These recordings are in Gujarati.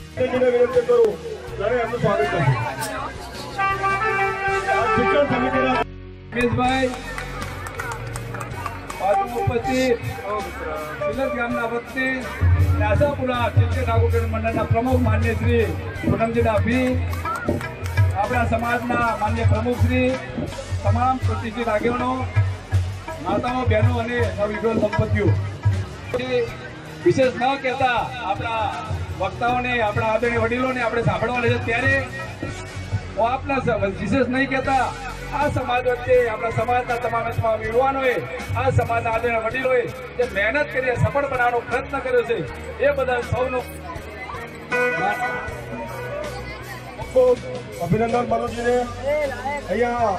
વિનંતી કરું ત્યારે એમનું સ્વાગત કરું. શિક્ષણ સમિતિના રમેશભાઈ ઉપસ્થિત સિલર ગામના વતની આશાપુરા ચિંતન ઠાકોર મંડળના પ્રમુખ માન્ય શ્રી પૂનમજી ડાભી, આપણા સમાજના માન્ય પ્રમુખ શ્રી, તમામ પ્રતિષ્ઠિત આગેવાનો, માતાઓ, બહેનો અને નવયુવાન દંપતીઓ, વિશેષ ન કહેતા આપણા વક્તાઓને, આપણા આદરણીય વડીલોને આપણે સાંભળવાના છે ત્યારે હું આપના વિશેષ નહીં કહેતા આ સમાજ વચ્ચે આપણા સમાજના તમામ યુવાનોએ, આ સમાજના આદરણીય વડીલોએ જે મહેનત કરી સફળ બનાવવાનો પ્રયત્ન કર્યો છે એ બધા સૌનો ખૂબ અભિનંદન મનોજીને. અહીંયા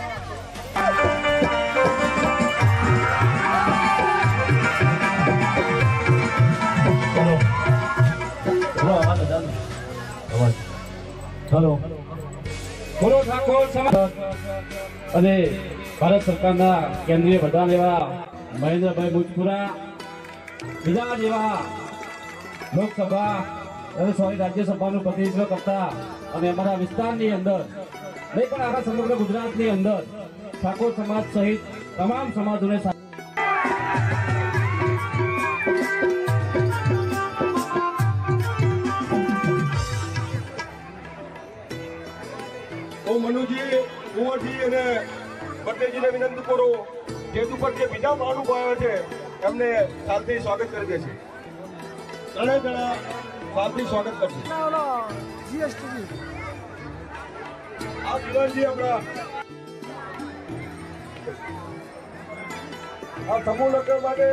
હેલો બોલો ઠાકોર સમાજ અને ભારત સરકારના કેન્દ્રીય પ્રધાન એવા મહેન્દ્રભાઈ મુજપુરા, બીજા જેવા લોકસભા અને રાજ્યસભાનું પ્રતિનિધિત્વ કરતા અને અમારા વિસ્તારની અંદર નહીં પણ આખા સમગ્ર ગુજરાતની અંદર ઠાકોર સમાજ સહિત તમામ સમાજોને હું મનુજી, કુંવરજી અને પટેલજીને વિનંતી કરું સ્ટેજ ઉપર જે બીજા મહાનુભાવો છે એમને સાલથી સ્વાગત કરી દેશે. ત્રણેય જણા સાલથી સ્વાગત કરશે. આ દિવાળજી આપણા આ સમૂહ લગ્ન માટે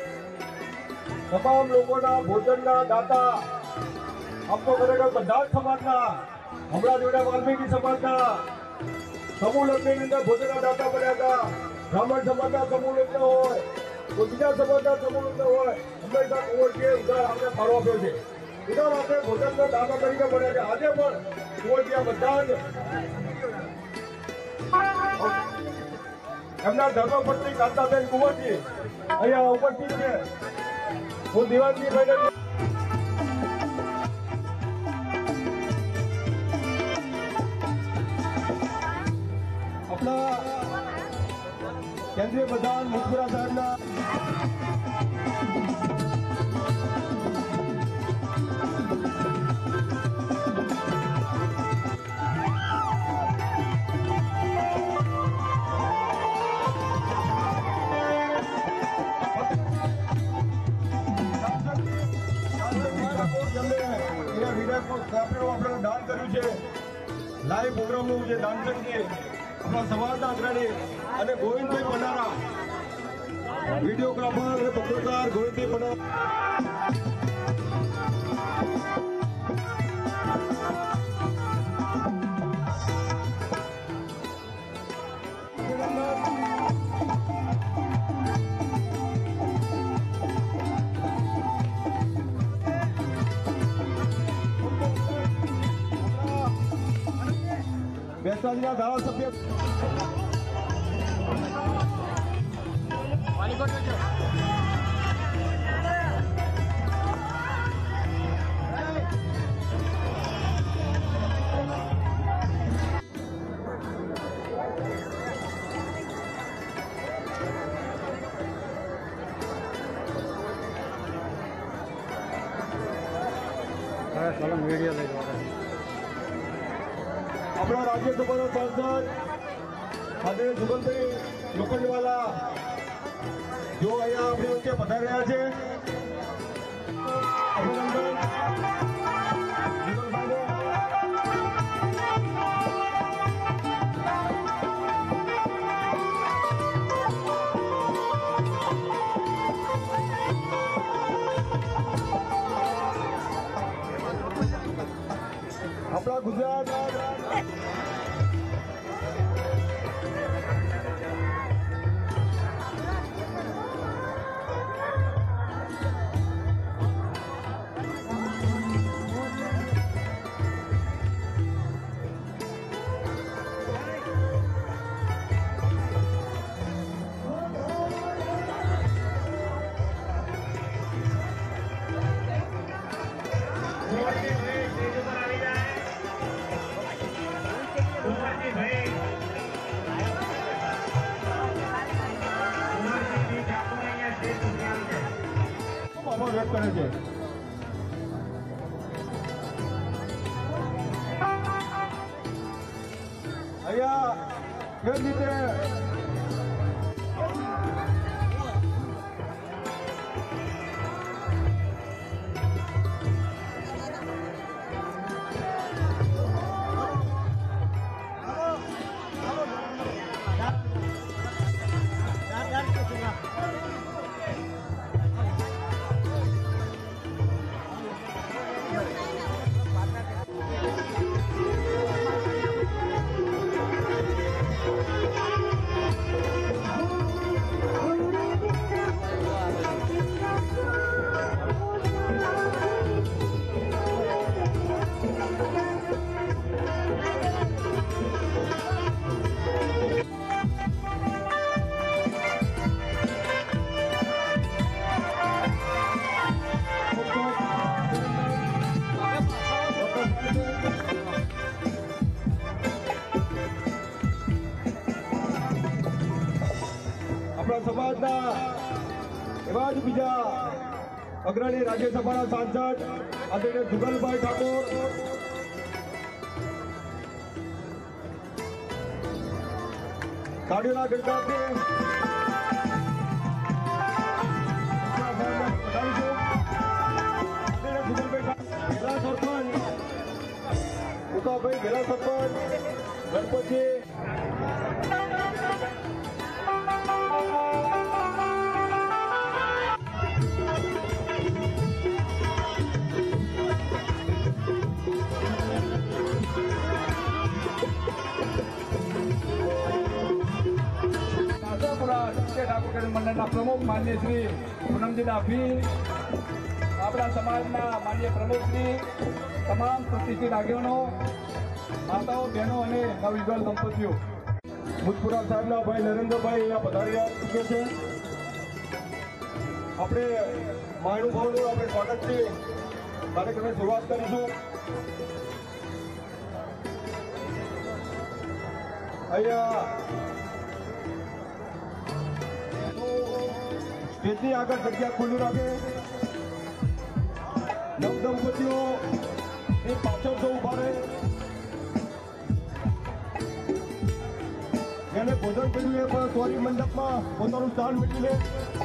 તમામ લોકોના ભોજનના દાતા આપો ખરેખર બધા જ સમાજના, હમણાં જોડે વાલ્મીકી સમાજના સમૂહ લગ્નની અંદર ભોજનના દાતા બન્યા હતા. બ્રાહ્મણ સમાજના સમૂહ લગ્ન હોય, તો બીજા સમાજના સમૂહ લગ્ન હોય, હંમેશા કુંવરજીએ ઉધાર આપણે ફાળો આપ્યો છે. ઉધાર આપણે ભોજનના દાતા તરીકે બન્યા છે. આજે પણ કુંવરજી આ બધા જ એમના ધર્મપત્ની કાંતાબેન કુંવરજી અહીંયા ઉપસ્થિત છે. હું દિવાળજી ભાઈ આપણા કેન્દ્રીય પ્રધાન મુજપુરા સાહેબના આપણે દાન કર્યું છે. લાઈવ પ્રોગ્રામનું જે દાન છે આપણા સમાજના અગ્રણી અને ગોવિંદભાઈ પનારા, વિડીયોગ્રાફર અને પત્રકાર ગોવિંદભાઈ પનારા. બેસાડીના ધારાસભ્ય આપણા રાજ્યસભાના સાંસદ આદરણીય જુગલભાઈ લોખંડવાલા જો અહીંયા આપણી વચ્ચે પધારી રહ્યા છે. અભિનંદન. આપણા ગુજરાત વ્યક્ત કરે છે. અહીંયા કેવી રીતે આપણા સમાજના એવા જ બીજા અગ્રણી રાજ્યસભાના સાંસદ આદરણીય જુગલભાઈ ઠાકોર, તાળીઓના ગણકારથી સરપંચ ઉકાભાઈ ગેલા સરપંચ ગણપતિ મંડળના પ્રમુખ માન્ય શ્રી પૂનમજીના ભી, આપણા સમાજના માન્ય પ્રમુખ શ્રી, તમામ પ્રતિષ્ઠિત આગેવાનો, માતાઓ, બહેનો અને નવયુગલ દંપતીઓ, મુજપુરા સાહેબના ભાઈ નરેન્દ્રભાઈ અહીંયા પધારી ચૂકે છે. આપણે મહાનુભાવનું આપણે સ્વાગતથી કાર્યક્રમની શરૂઆત કરીશું. અહીંયા સ્ટેજની આગળ જગ્યા ખુલ્લી રાખે. નવ દંપતીઓ એ પાછળ તો ઉભા રહે. જેને ભોજન કર્યું એ પણ સોરી મંડપમાં પોતાનું સ્થાન મેળવી લે.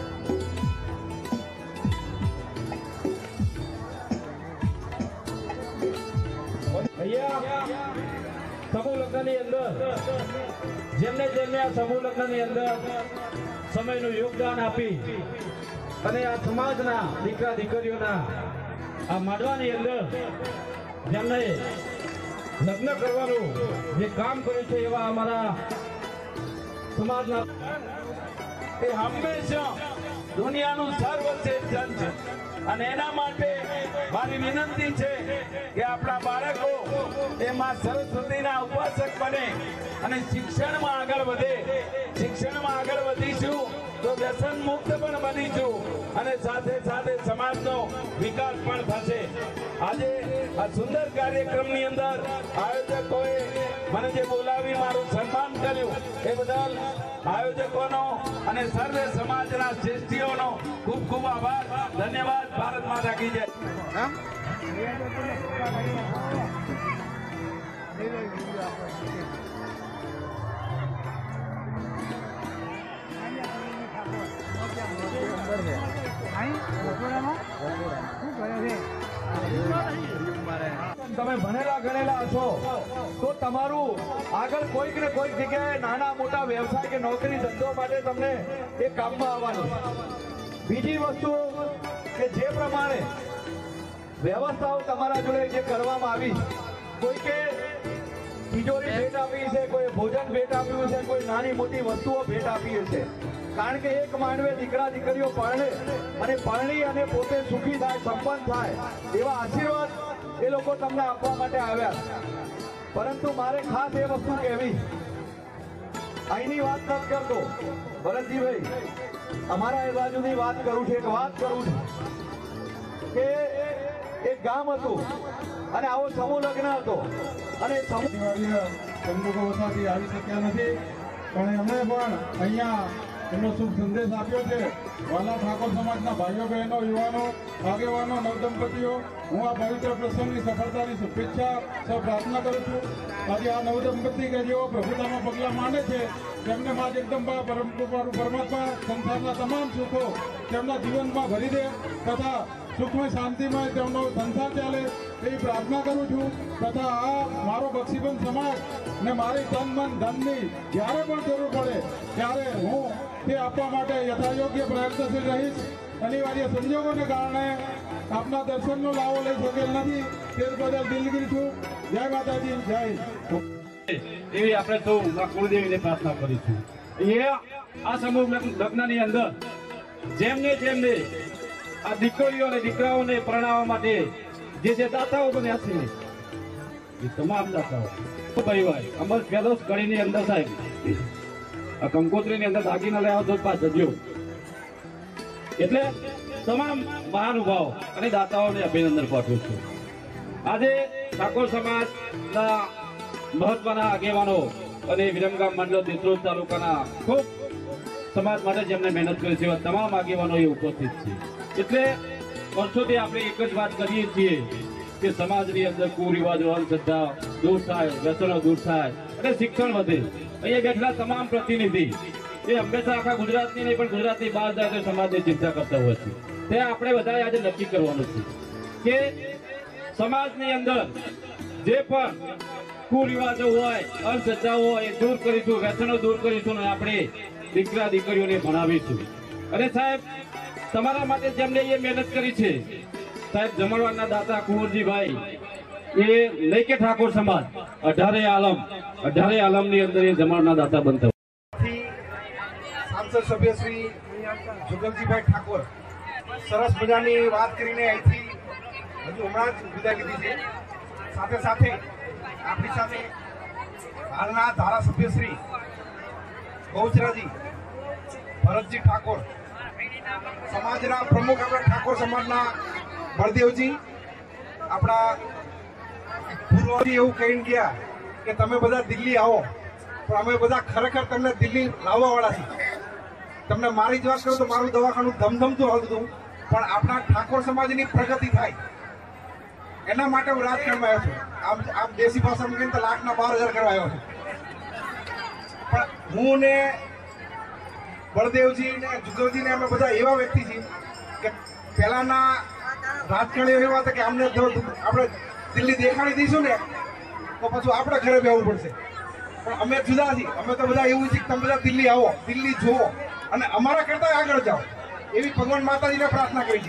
સમૂહ લગ્નની અંદર જેમને આ સમૂહ લગ્નની અંદર સમયનું યોગદાન આપી અને આ સમાજના દીકરા દીકરીઓના આ માંડવાની અંદર જેમને લગ્ન કરવાનું જે કામ કર્યું છે એવા અમારા સમાજના એ હંમેશા દુનિયાનું સર્વશ્રેષ્ઠ જન છે અને એના માટે મારી વિનંતી છે કે આપણા બાળકો એમાં સરસ્વતીના ઉપાસક બને અને શિક્ષણમાં આગળ વધે. શિક્ષણમાં આગળ વધીશું તો વ્યસન મુક્ત પણ બનીશું અને સાથે સાથે સમાજનો વિકાસ પણ થશે. આજે આ સુંદર કાર્યક્રમની અંદર આયોજકોએ મને જે બોલાવી મારું સન્માન કર્યું એ બદલ આયોજકોનો અને સર્વે સમાજના શ્રેષ્ઠીઓનો ખૂબ ખૂબ આભાર. ધન્યવાદ. ભારત માતા કી જય. તમે ભણેલા ગણેલા હશો તો તમારું આગળ કોઈક ને કોઈક જગ્યાએ નાના મોટા વ્યવસાય કે નોકરી ધંધો માટે તમને એ કામમાં આવવાનું. બીજી વસ્તુ કે જે પ્રમાણે વ્યવસ્થાઓ તમારા જોડે જે કરવામાં આવી, કોઈકે તિજોરી ભેટ આપી છે, કોઈ ભોજન ભેટ આપ્યું છે, કોઈ નાની મોટી વસ્તુઓ ભેટ આપી છે. કારણ કે એક માંડવે દીકરા દીકરીઓ પરણે અને પરણી અને પોતે સુખી થાય, સંપન્ન થાય એવા આશીર્વાદ એ લોકો તમને આપવા માટે આવ્યા. પરંતુ મારે ખાસ એ વસ્તુ કહેવી, અહીંની વાત નથી કરતો ભરતજીભાઈ, અમારા એ બાજુની વાત કરું છું. એક વાત કરું છું કે એક ગામ હતું અને આવો સમૂહ લગ્ન હતો અને સંજોગોવશાથી આવી શક્યા નથી, પણ એમણે પણ અહીંયા એમનો શુભ સંદેશ આપ્યો છે. વાલા ઠાકોર સમાજના ભાઈઓ બહેનો, યુવાનો, આગેવાનો, નવદંપતિઓ, હું આ પવિત્ર પ્રસંગની સફળતાની શુભેચ્છા સૌ પ્રાર્થના કરું છું. આજે આ નવદંપતિ કે જેઓ પ્રભુતામાં પગલાં માંડે છે તેમને મા જગદંબા પરમાત્મા સંસારના તમામ સુખો તેમના જીવનમાં ભરી દે તથા સુખમય શાંતિમય તેમનો સંસાર ચાલે એવી પ્રાર્થના કરું છું. તથા આ મારો બક્ષીબંધ સમાજ ને મારી તન મન ધનની જ્યારે પણ જરૂર પડે ત્યારે હું તે આપવા માટે યથાયોગ્ય પ્રયત્નશીલ રહીશ. અનિવાર્ય સંજોગોને કારણે આપના દર્શનનો લાવો લઈ શકેલ નથી, તે બદલ દિલગીર છું. જય માતાજી, જય. એવી આપણે સૌ કુળદેવીને પ્રાર્થના કરીશું. એ આ સમૂહ લગ્નની અંદર જેમને આ દીકરીઓ અને દીકરાઓને પરણાવવા માટે જે દાતાઓ બન્યા છે એ તમામ દાતાઓ પરિવાર અમર પેલો કડીની અંદર સાહેબ આ કંકોત્રીની અંદર દાગીના લઈ આવતો પાછ જજો. એટલે તમામ મહાનુભાવો અને દાતાઓને અભિનંદન પાઠવું છું. આજે ઠાકોર સમાજના મહત્વના આગેવાનો અને વિરમગામ મંડળ દેત્રોજ તાલુકાના ખૂબ સમાજ માટે જેમને મહેનત કરી છે એવા તમામ આગેવાનો એ ઉપસ્થિત છે. એટલે વર્ષોથી આપણે એક જ વાત કરીએ છીએ કે સમાજની અંદર કુરિવાજો, અંધશ્રદ્ધા દૂર થાય, વ્યસનો દૂર થાય અને શિક્ષણ વધે. અહીંયા બેઠેલા તમામ પ્રતિનિધિ એ હંમેશા આખા ગુજરાતની નહીં પણ ગુજરાતની બહાર જાય તો સમાજની ચિંતા કરતા હોય છે. તે આપણે બધાએ આજે નક્કી કરવાનું છે કે સમાજની અંદર જે પણ કુરિવાજો હોય, અંધશ્રદ્ધા હોય એ દૂર કરીશું, વ્યસનો દૂર કરીશું અને આપણે દીકરા દીકરીઓને ભણાવીશું. અને સાહેબ તમારા માટે જેમને એ મહેનત કરી છે સાહેબ જમણવારના દાતા કુંવરજીભાઈ એ નહીં કે ઠાકોર સમાજ 18 આલમની અંદર એ જમણના દાતા બનતા. સાંસદ સભ્ય શ્રી જુગલજીભાઈ ઠાકોર સરસ મજાની વાત કરીને અહીંથી હજુ હમણાં જ વિદાય લીધી છે. સાથે સાથે આપણી સાથે હાલના ધારાસભ્ય શ્રી બહુચરાજી ભરતજી ઠાકોર, સમાજના પ્રમુખ આપણા ઠાકોર સમાજના બળદેવજી, આપણા પૂર્વજી એવું કહીને ગયા કે તમે બધા દિલ્હી આવો, પણ અમે બધા ખરેખર તમને દિલ્હી લાવવાવાળા છીએ. તમને મારી જ વાત કરું તો મારું દવાખાનું ધમધમતું હાલતું હતું, પણ આપણા ઠાકોર સમાજની પ્રગતિ થાય એના માટે હું રાજકારણમાં આવ્યો છું. આમ દેશી ભાષામાં કહીને તો લાખના 12,000 કરવા આવ્યો છું. પણ હું ને બળદેવજી ને જુગલજી ને અમે બધા એવા વ્યક્તિ છીએ કે પહેલાના રાજકારણીઓ એવા હતા કે અમને આપણે દિલ્હી દેખાડી દઈશું ને તો પછી આપણે ઘરે બેસવું પડશે. પણ અમે જુદા છીએ. અમે તો બધા એવું છીએ કે તમે બધા દિલ્હી આવો, દિલ્હી જુઓ અને અમારા કરતા આગળ જાઓ એવી ભગવાન માતાજીને પ્રાર્થના કરી છે.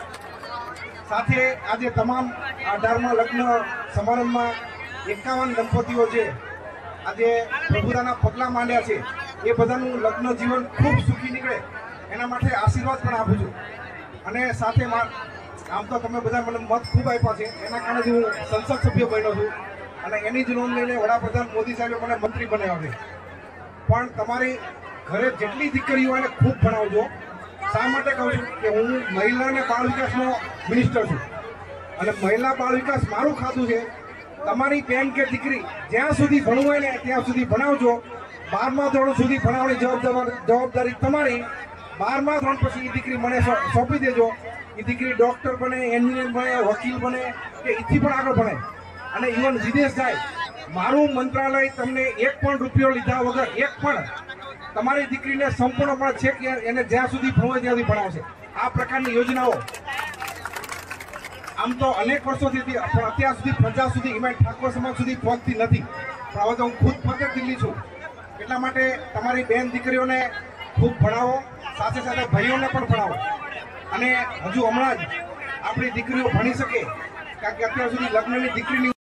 સાથે આજે તમામ 18મા લગ્ન સમારંભમાં 51 દંપતીઓ છે આજે પ્રભુતાના પગલાં માંડ્યા છે. એ બધાનું લગ્ન જીવન ખૂબ સુખી નીકળે એના માટે આશીર્વાદ પણ આપું છું. અને સાથે આમ તો તમે બધા મને મત ખૂબ આપ્યા છે, એના કારણે જ હું સંસદ સભ્ય બન્યો છું અને એની જ નોંધ લઈને વડાપ્રધાન મોદી સાહેબે મને મંત્રી બનાવ્યો છે. પણ તમારી ઘરે જેટલી દીકરીઓ એને ખૂબ ભણાવજો. શા માટે કહું છું કે હું મહિલા અને બાળ વિકાસનો મિનિસ્ટર છું અને મહિલા બાળ વિકાસ મારું ખાતું છે. તમારી બેન કે દીકરી જ્યાં સુધી ભણવું હોય ને ત્યાં સુધી ભણાવજો. 12મા ધોરણ સુધી ભણાવવાની જવાબદારી તમારી. 12મા ધોરણ પછી એ દીકરી મને સોંપી દેજો. એ દીકરી ડોક્ટર બને, એન્જિનિયર બને, વકીલ બને કે એથી પણ આગળ ભણે અને ઇવન વિદેશ જાય. મારું મંત્રાલય તમને 1 પણ રૂપિયો લીધા વગર તમારી દીકરીને સંપૂર્ણપણે છે કે એને જ્યાં સુધી ભણવે ત્યાં સુધી ભણાવશે. આ પ્રકારની યોજનાઓ આમ તો અનેક વર્ષોથી હતી પણ અત્યાર સુધી પ્રજા સુધી ઇમેન ઠાકોર સમાજ સુધી પહોંચતી નથી. પણ હવે તો હું ખુદ પોતે દિલ્હી છું. એટલા માટે તમારી બેન દીકરીઓને ખૂબ ભણાવો, સાથે સાથે ભાઈઓને પણ ભણાવો. અને હજુ હમણાં જ આપણી દીકરીઓ ભણી શકે કારણ કે અત્યાર સુધી લગ્નની દીકરીની